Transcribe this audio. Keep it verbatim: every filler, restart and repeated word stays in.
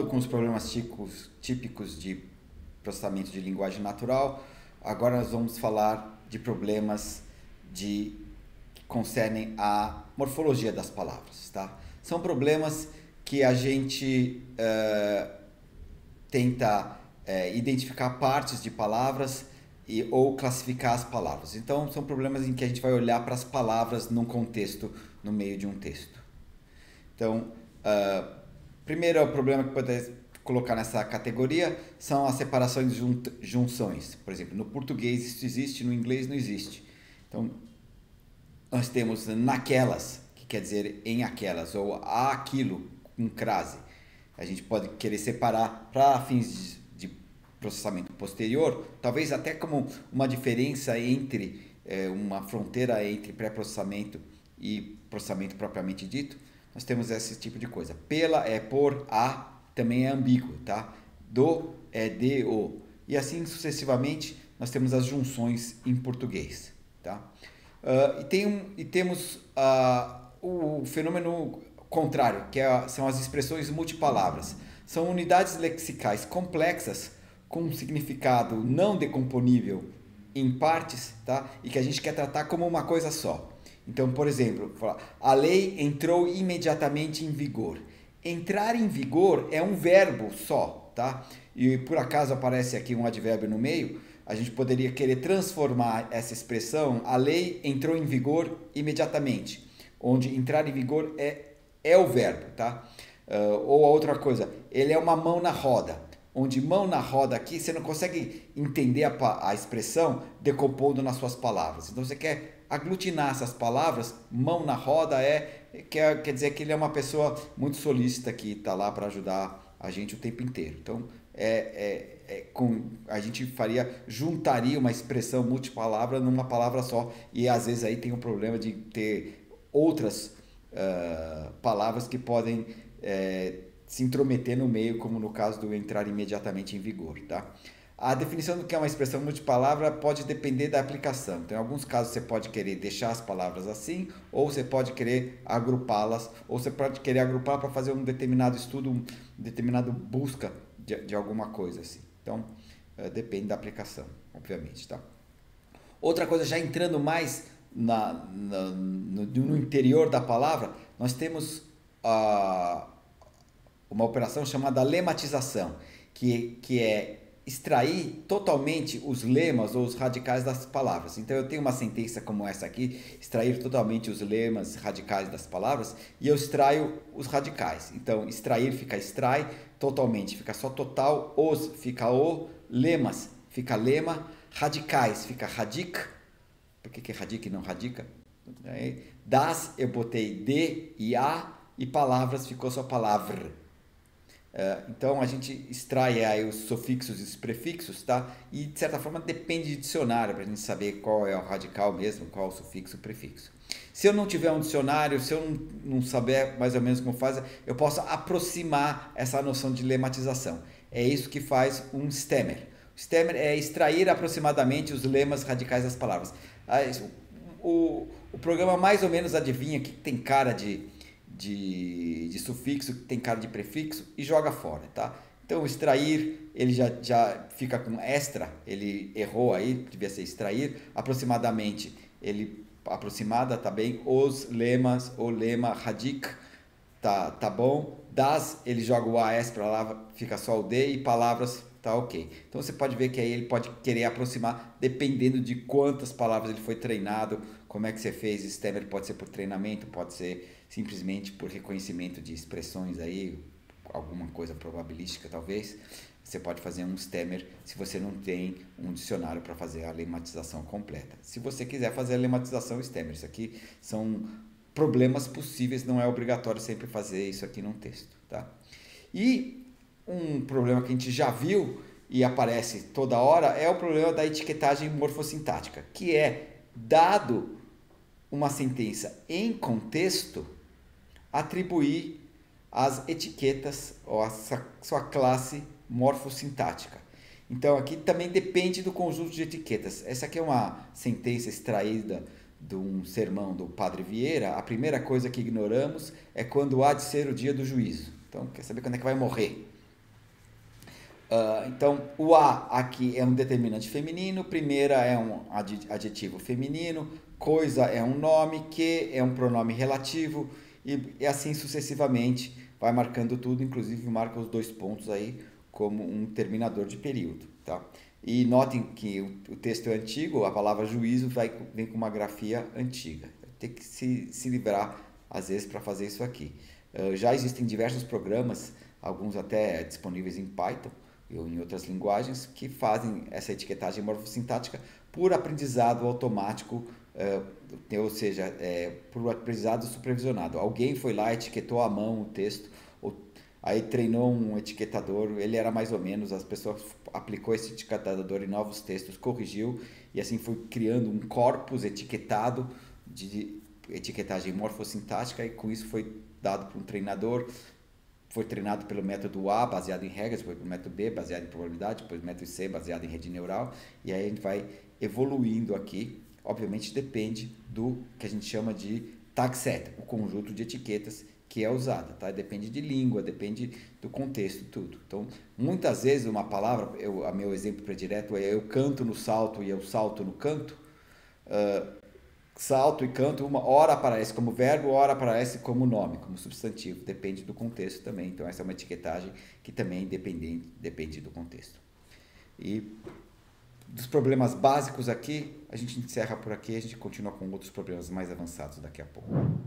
com os problemas típicos, típicos de processamento de linguagem natural. Agora nós vamos falar de problemas de, que concernem a morfologia das palavras, tá? São problemas que a gente uh, tenta uh, identificar partes de palavras e, ou classificar as palavras. Então, são problemas em que a gente vai olhar para as palavras num contexto, no meio de um texto. Então, uh, primeiro é o problema que pode colocar nessa categoria são as separações de junções. Por exemplo, no português isso existe, no inglês não existe. Então, nós temos naquelas, que quer dizer em aquelas, ou aquilo, com crase. A gente pode querer separar para fins de, de processamento posterior, talvez até como uma diferença entre, é, uma fronteira entre pré-processamento e processamento propriamente dito. Nós temos esse tipo de coisa. Pela é por, a também é ambíguo, tá? Do é de, o. E assim sucessivamente nós temos as junções em português, tá? Uh, e, tem um, e temos uh, o fenômeno contrário, que é, são as expressões multipalavras. São unidades lexicais complexas com um significado não decomponível em partes, tá? E que a gente quer tratar como uma coisa só. Então, por exemplo, a lei entrou imediatamente em vigor. Entrar em vigor é um verbo só, tá? E por acaso aparece aqui um advérbio no meio, a gente poderia querer transformar essa expressão, a lei entrou em vigor imediatamente, onde entrar em vigor é, é o verbo, tá? Uh, ou a outra coisa, ele é uma mão na roda, onde mão na roda aqui, você não consegue entender a, a expressão decompondo nas suas palavras. Então você quer aglutinar essas palavras, mão na roda é, quer, quer dizer que ele é uma pessoa muito solícita que está lá para ajudar a gente o tempo inteiro. Então, é, é, é, com, a gente faria, juntaria uma expressão multipalavra numa palavra só, e às vezes aí tem um problema de ter outras uh, palavras que podem uh, se intrometer no meio, como no caso do entrar imediatamente em vigor, tá? A definição do que é uma expressão multipalavra pode depender da aplicação. Então, em alguns casos você pode querer deixar as palavras assim, ou você pode querer agrupá-las, ou você pode querer agrupar para fazer um determinado estudo, um determinado busca de, de alguma coisa assim. Então, uh, depende da aplicação, obviamente, tá? Outra coisa, já entrando mais na, na, no, no interior da palavra, nós temos a uh, uma operação chamada lematização, que, que é extrair totalmente os lemas ou os radicais das palavras. Então eu tenho uma sentença como essa aqui, extrair totalmente os lemas radicais das palavras, e eu extraio os radicais. Então extrair fica extrai, totalmente fica só total, os fica o, lemas fica lema, radicais fica radic. Por que que é radic e não radica? Das eu botei de e a, e palavras ficou só palavra. Uh, então a gente extrai aí os sufixos e os prefixos, tá? E de certa forma depende de dicionário para a gente saber qual é o radical mesmo, qual é o sufixo e o prefixo. Se eu não tiver um dicionário, se eu não, não saber mais ou menos como faz, eu posso aproximar essa noção de lematização. É isso que faz um stemmer. O stemmer é extrair aproximadamente os lemas radicais das palavras. O, o, o programa mais ou menos adivinha que tem cara de De, de sufixo, que tem cara de prefixo, e joga fora, tá? Então, extrair, ele já, já fica com extra, ele errou aí, devia ser extrair, aproximadamente, ele, aproximada, tá bem, os lemas, o lema, radic, tá, tá bom, das, ele joga o as para lá, fica só o d, e palavras, tá ok. Então, você pode ver que aí ele pode querer aproximar, dependendo de quantas palavras ele foi treinado, como é que você fez, stemmer pode ser por treinamento, pode ser simplesmente por reconhecimento de expressões aí, alguma coisa probabilística talvez. Você pode fazer um stemmer se você não tem um dicionário para fazer a lematização completa. Se você quiser fazer a lematização stemmer, isso aqui são problemas possíveis, não é obrigatório sempre fazer isso aqui num texto, tá? E um problema que a gente já viu e aparece toda hora é o problema da etiquetagem morfossintática, que é, dado uma sentença em contexto, atribuir as etiquetas ou a sua classe morfossintática. Então aqui também depende do conjunto de etiquetas. Essa aqui é uma sentença extraída de um sermão do Padre Vieira. A primeira coisa que ignoramos é quando há de ser o dia do juízo. Então quer saber quando é que vai morrer? Uh, então, o a aqui é um determinante feminino, primeira é um adjetivo feminino, coisa é um nome, que é um pronome relativo e, e assim sucessivamente vai marcando tudo, inclusive marca os dois pontos aí como um terminador de período, tá? E notem que o, o texto é antigo, a palavra juízo vai, vem com uma grafia antiga. Tem que se, se livrar às vezes para fazer isso aqui. Uh, já existem diversos programas, alguns até disponíveis em Python, ou em outras linguagens, que fazem essa etiquetagem morfossintática por aprendizado automático, eh, ou seja, é, por aprendizado supervisionado. Alguém foi lá, etiquetou à mão o texto, ou, aí treinou um etiquetador, ele era mais ou menos, as pessoas aplicou esse etiquetador em novos textos, corrigiu, e assim foi criando um corpus etiquetado de etiquetagem morfossintática, e com isso foi dado para um treinador, foi treinado pelo método A, baseado em regras, depois pelo método B, baseado em probabilidade, depois pelo método C, baseado em rede neural, e aí a gente vai evoluindo aqui. Obviamente depende do que a gente chama de tag set, o conjunto de etiquetas que é usada, tá? Depende de língua, depende do contexto, tudo. Então, muitas vezes uma palavra, eu, a meu exemplo predileto é eu canto no salto e eu salto no canto. Uh, salto e canto, uma hora aparece como verbo, hora aparece como nome, como substantivo, depende do contexto também. Então essa é uma etiquetagem que também depende, depende do contexto. E dos problemas básicos aqui, a gente encerra por aqui, a gente continua com outros problemas mais avançados daqui a pouco.